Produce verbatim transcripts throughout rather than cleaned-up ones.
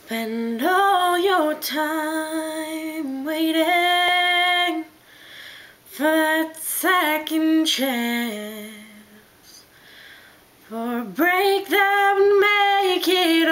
Spend all your time waiting for that second chance, for a break that would make it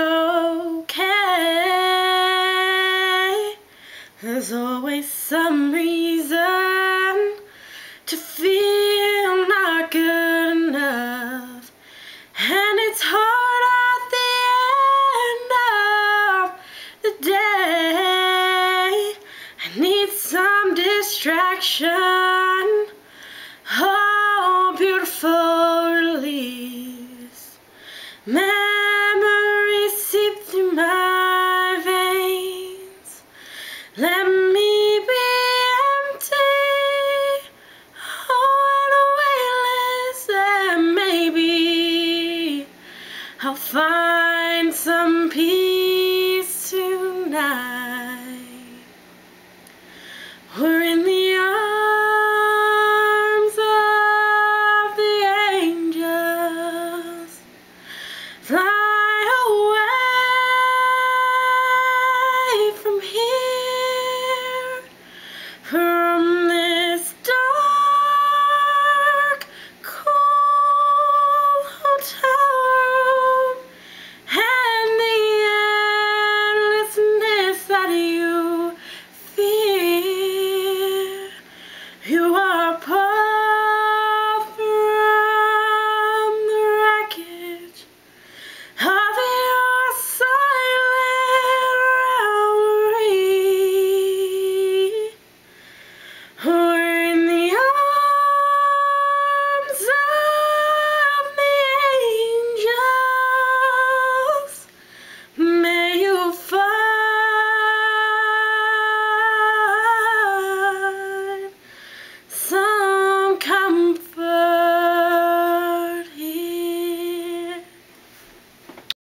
okay. There's always some reason to feel not good enough, and it's hard at the end of the day. I need some distraction, oh, beautiful release. Memories seep through my veins. Let me be empty, oh, and weightless, and maybe I'll find some peace.